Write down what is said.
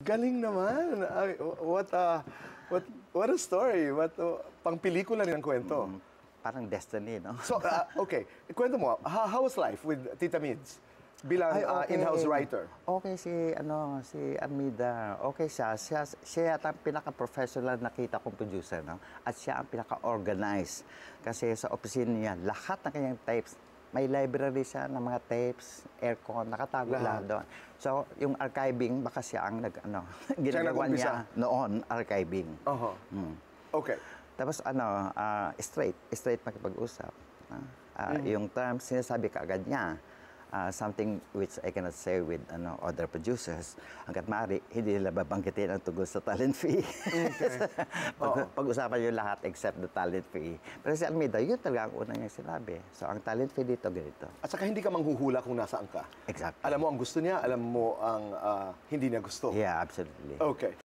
Galing naman. Ay, what a story. Pang pelikula rin ang kwento. Parang destiny, no? So, okay. Kwento mo, how was life with Tita Mids? Bilang in-house writer. Okay si Armida. Okay siya. Siya yata ang pinaka-professional nakita kong producer, no? At siya ang pinaka-organized. Kasi sa opisina niya, lahat ng kanyang tapes, may library siya ng mga tapes, aircon, nakatago lahat doon. So, yung archiving, baka siya ang ginagawa niya noon, archiving. Okay. Tapos straight makipag-usap. Yung terms, sinasabi kaagad niya, something which I cannot say with other producers. Hanggat maaari, hindi nila babanggitin ang tungkol sa talent fee. Okay. Pag-usapan yung lahat except the talent fee. Pero si Armida, yun talaga ang una niyang sinabi. So, ang talent fee dito, ganito. At saka hindi ka manghuhula kung nasaan ka. Exactly. Alam mo ang gusto niya, alam mo ang hindi niya gusto. Yeah, absolutely. Okay.